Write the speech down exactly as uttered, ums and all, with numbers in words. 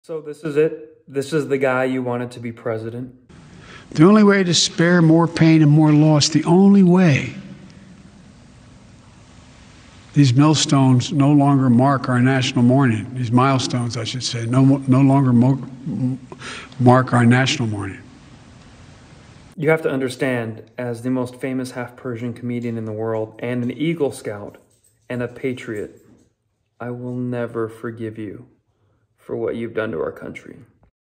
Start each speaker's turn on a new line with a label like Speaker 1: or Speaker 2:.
Speaker 1: So this is it? This is the guy you wanted to be president?
Speaker 2: The only way to spare more pain and more loss, the only way, these millstones no longer mark our national mourning. These milestones, I should say, no, no longer mo mark our national mourning.
Speaker 1: You have to understand, as the most famous half-Persian comedian in the world, and an Eagle Scout, and a patriot, I will never forgive you for what you've done to our country.